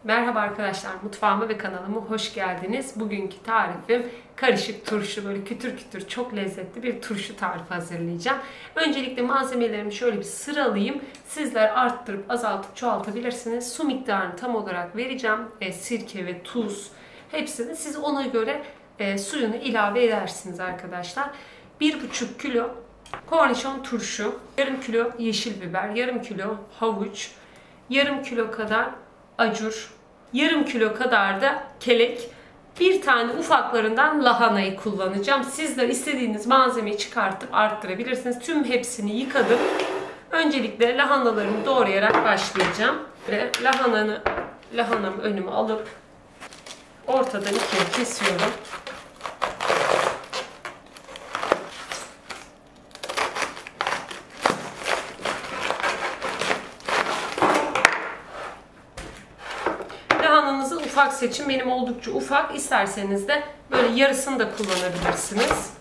Merhaba arkadaşlar, mutfağıma ve kanalıma hoş geldiniz. Bugünkü tarifim karışık turşu, böyle kütür kütür çok lezzetli bir turşu tarifi hazırlayacağım. Öncelikle malzemelerimi şöyle bir sıralayayım. Sizler arttırıp azaltıp çoğaltabilirsiniz. Su miktarını tam olarak vereceğim. Sirke ve tuz hepsini siz ona göre suyunu ilave edersiniz arkadaşlar. 1,5 kilo kornişon turşu, yarım kilo yeşil biber, yarım kilo havuç, yarım kilo kadar acur, yarım kilo kadar da kelek, bir tane ufaklarından lahanayı kullanacağım. Sizler istediğiniz malzemeyi çıkartıp arttırabilirsiniz. Tüm hepsini yıkadım. Öncelikle lahanalarımı doğrayarak başlayacağım. Ve lahanamı önüme alıp ortadan ikiye kesiyorum. Lahananızı ufak seçin. Benim oldukça ufak. İsterseniz de böyle yarısını da kullanabilirsiniz.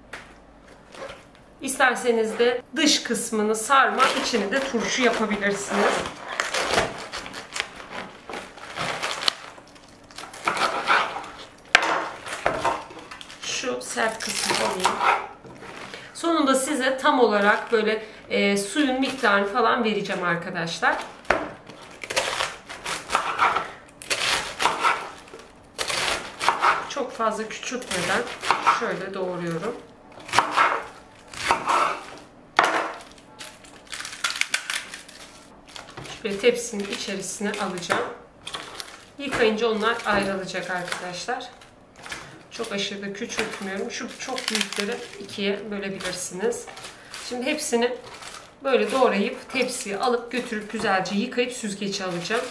İsterseniz de dış kısmını sarma, içini de turşu yapabilirsiniz. Şu sert kısmı alayım. Sonunda size tam olarak böyle suyun miktarını falan vereceğim arkadaşlar. Çok fazla küçültmeden şöyle doğruyorum. Şöyle tepsinin içerisine alacağım. Yıkayınca onlar ayrılacak arkadaşlar. Çok aşırı da küçültmüyorum. Şu çok büyükleri ikiye bölebilirsiniz. Şimdi hepsini böyle doğrayıp tepsiye alıp götürüp güzelce yıkayıp süzgece alacağım.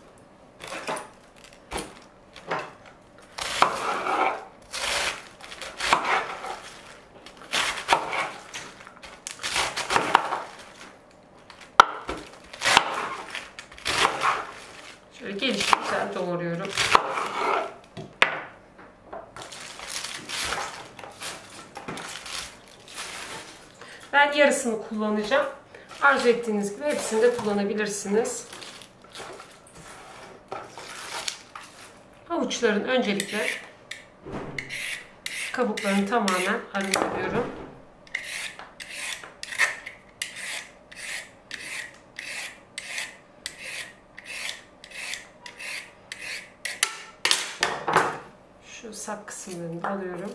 Şöyle güzel doğruyorum. Ben yarısını kullanacağım. Arzu ettiğiniz gibi hepsini de kullanabilirsiniz. Havuçların öncelikle kabuklarını tamamen arındırıyorum. Şu sap kısımlarını da alıyorum.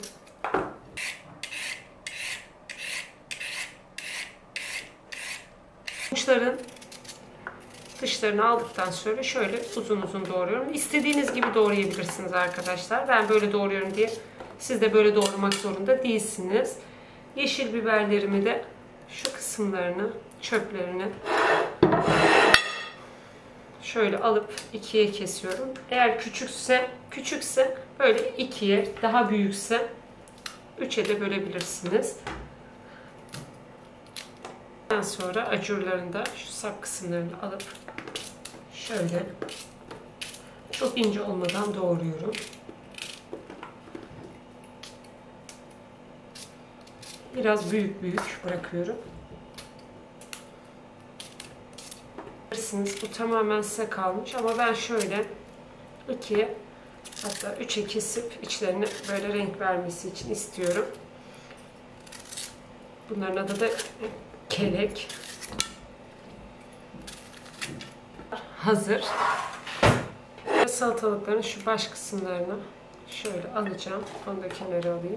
Havuçların dışlarını aldıktan sonra şöyle uzun uzun doğruyorum. İstediğiniz gibi doğrayabilirsiniz arkadaşlar. Ben böyle doğruyorum diye siz de böyle doğramak zorunda değilsiniz. Yeşil biberlerimi de şu kısımlarını, çöplerini şöyle alıp ikiye kesiyorum. Eğer küçükse böyle ikiye, daha büyükse üçe de bölebilirsiniz. Ondan sonra acurlarını da şu sap kısımlarını alıp şöyle çok ince olmadan doğruyorum. Biraz büyük bırakıyorum. Bu tamamen size kalmış ama ben şöyle ikiye, hatta üçe kesip içlerine böyle renk vermesi için istiyorum. Bunların adı da kelek. Hazır. Salatalıkların şu baş kısımlarını şöyle alacağım. Onu da kenara alayım.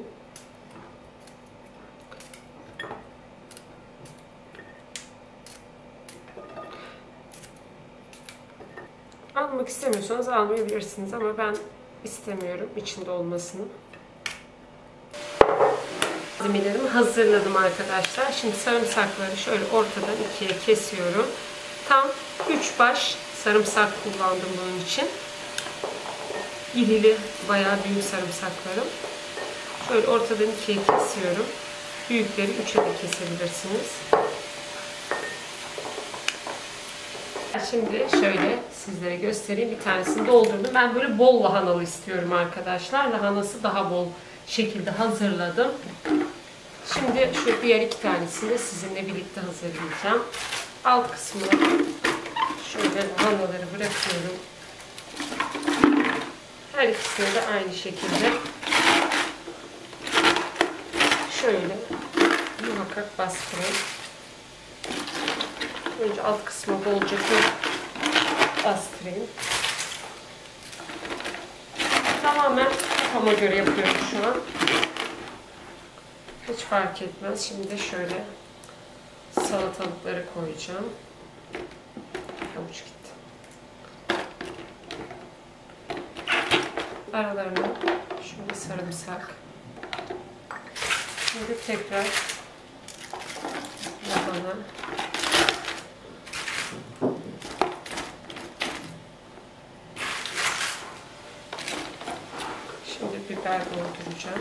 Almak istemiyorsanız almayabilirsiniz ama ben istemiyorum içinde olmasını. Malzemelerimi hazırladım arkadaşlar. Şimdi sarımsakları şöyle ortadan ikiye kesiyorum. Tam 3 baş sarımsak kullandım bunun için. İrili, bayağı büyük sarımsaklarım. Şöyle ortadan ikiye kesiyorum. Büyükleri 3'e de kesebilirsiniz. Şimdi şöyle sizlere göstereyim. Bir tanesini doldurdum. Ben böyle bol lahanalı istiyorum arkadaşlar. Lahanası daha bol şekilde hazırladım. Şimdi şu diğer iki tanesini de sizinle birlikte hazırlayacağım. Alt kısmına şöyle lahanaları bırakıyorum. Her ikisini de aynı şekilde şöyle muhakkak bastırın. Önce alt kısmı bolca bastırayım. Tamamen kafama göre yapıyorum şu an. Hiç fark etmez. Şimdi de şöyle salatalıkları koyacağım. Havuç gitti. Aralarına şöyle sarımsak. Şimdi tekrar lahana. Şimdi biber dolduracağım.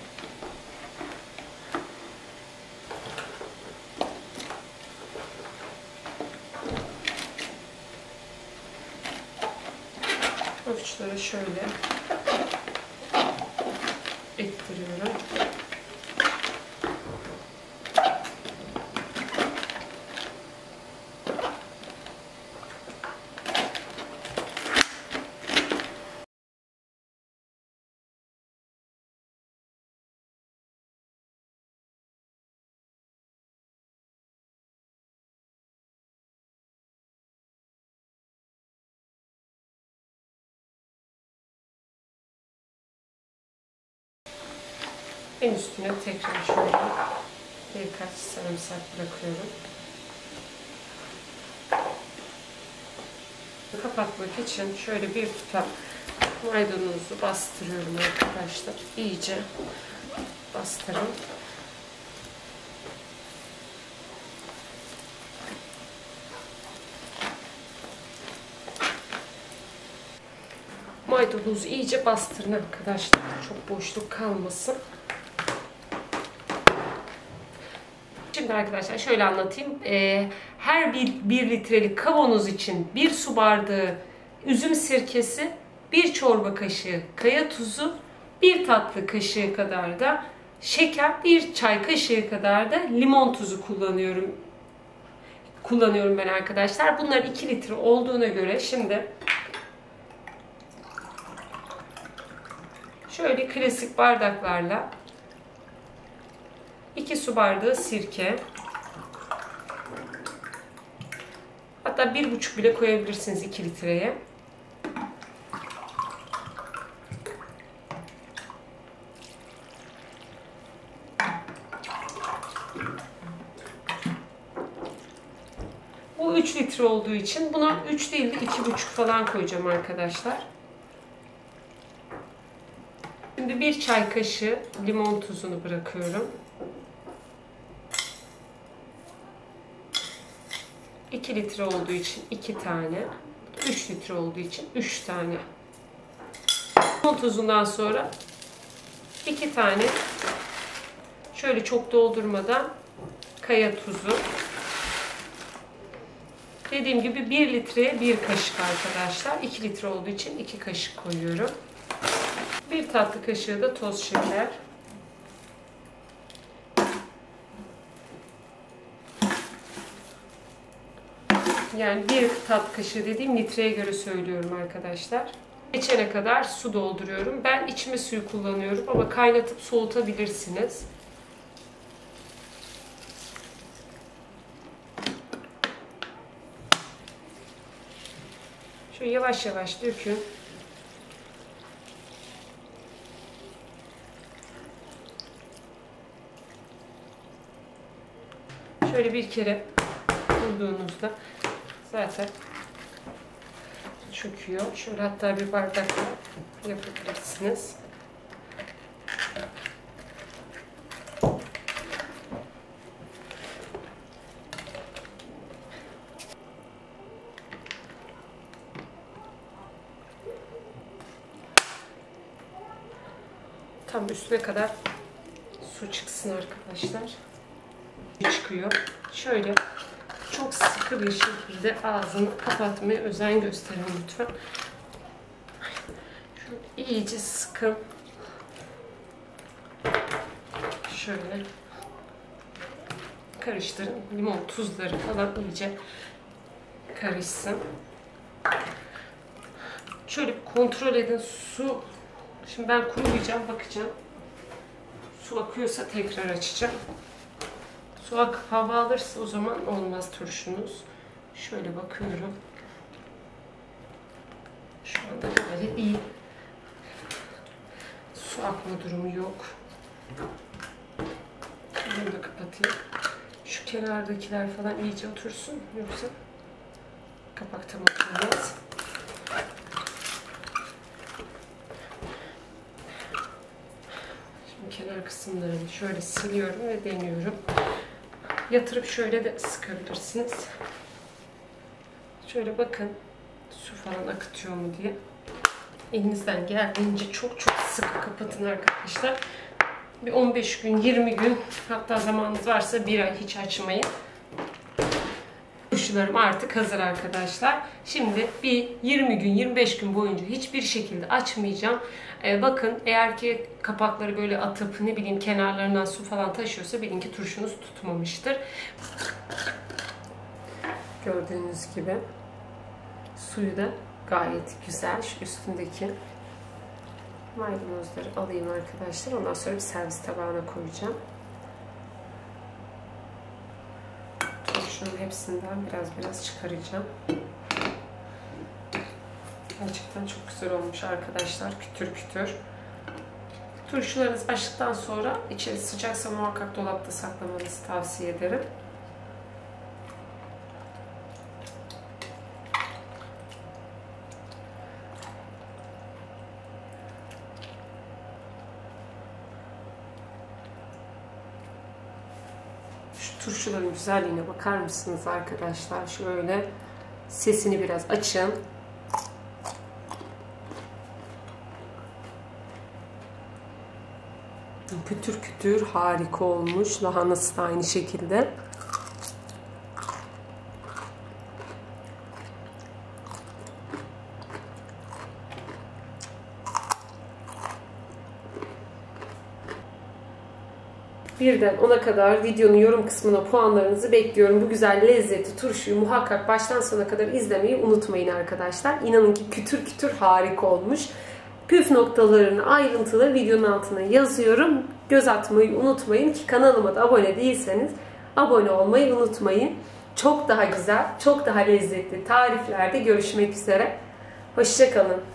Havuçları şöyle ettiriyorum. En üstüne tekrar şöyle birkaç sarımsak bırakıyorum. Kapatmak için şöyle bir tutam maydanozu bastırıyorum arkadaşlar. İyice bastırın. Maydanozu iyice bastırın arkadaşlar. Çok boşluk kalmasın. Şimdi arkadaşlar şöyle anlatayım. Her bir litrelik kavanoz için 1 su bardağı üzüm sirkesi, 1 çorba kaşığı kaya tuzu, 1 tatlı kaşığı kadar da şeker, 1 çay kaşığı kadar da limon tuzu kullanıyorum ben arkadaşlar. Bunlar 2 litre olduğuna göre şimdi şöyle klasik bardaklarla 2 su bardağı sirke, hatta 1,5 bile koyabilirsiniz 2 litreye. Bu 3 litre olduğu için buna 3 değil de 2,5 falan koyacağım arkadaşlar. Şimdi 1 çay kaşığı limon tuzunu bırakıyorum. 2 litre olduğu için 2 tane, 3 litre olduğu için 3 tane. Limon tuzundan sonra 2 tane şöyle çok doldurmadan kaya tuzu. Dediğim gibi 1 litreye 1 kaşık arkadaşlar. 2 litre olduğu için 2 kaşık koyuyorum. 1 tatlı kaşığı da toz şeker. Yani 1 tatlı kaşığı dediğim litreye göre söylüyorum arkadaşlar. Geçene kadar su dolduruyorum. Ben içme suyu kullanıyorum ama kaynatıp soğutabilirsiniz. Şöyle yavaş yavaş dökün. Şöyle bir kere vurduğunuzda zaten çöküyor. Şöyle hatta bir bardakla yapabilirsiniz. Tam üstüne kadar su çıksın arkadaşlar. Çıkıyor. Şöyle çok sıkı bir şekilde ağzını kapatmaya özen gösterin lütfen. Şöyle iyice sıkın. Şöyle karıştırın. Limon tuzları falan iyice karışsın. Şöyle kontrol edin. Su Şimdi ben kurulayacağım, bakacağım. Su akıyorsa tekrar açacağım. Su akıp hava alırsa o zaman olmaz turşunuz. Şöyle bakıyorum. Şu anda gayet iyi. Su akma durumu yok. Bunu da kapatayım. Şu kenardakiler falan iyice otursun. Yoksa kapak tam oturmaz. Şimdi kenar kısımlarını şöyle siliyorum ve deniyorum. Yatırıp şöyle de sıkabilirsiniz. Şöyle bakın su falan akıtıyor mu diye. Elinizden geldiğince çok sıkı kapatın arkadaşlar. Bir 15 gün, 20 gün, hatta zamanınız varsa bir ay hiç açmayın. Turşularım artık hazır arkadaşlar. Şimdi bir 20 gün, 25 gün boyunca hiçbir şekilde açmayacağım. Bakın eğer ki kapakları böyle atıp ne bileyim kenarlarından su falan taşıyorsa bilin ki turşunuz tutmamıştır. Gördüğünüz gibi suyu da gayet güzel. Şu üstündeki maydanozları alayım arkadaşlar. Ondan sonra bir servis tabağına koyacağım. Turşunun hepsinden biraz çıkaracağım. Gerçekten çok güzel olmuş arkadaşlar. Kütür kütür. Turşularınız açtıktan sonra içeri sıcaksa muhakkak dolapta saklamanızı tavsiye ederim. Şu turşuların güzelliğine bakar mısınız arkadaşlar? Şöyle sesini biraz açın. Kütür kütür harika olmuş. Lahanası da aynı şekilde. Birden 10'a kadar videonun yorum kısmına puanlarınızı bekliyorum. Bu güzel lezzeti, turşuyu muhakkak baştan sona kadar izlemeyi unutmayın arkadaşlar. İnanın ki kütür kütür harika olmuş. Püf noktalarını, ayrıntıları videonun altına yazıyorum. Göz atmayı unutmayın ki kanalıma da abone değilseniz abone olmayı unutmayın. Çok daha güzel, çok daha lezzetli tariflerde görüşmek üzere. Hoşça kalın.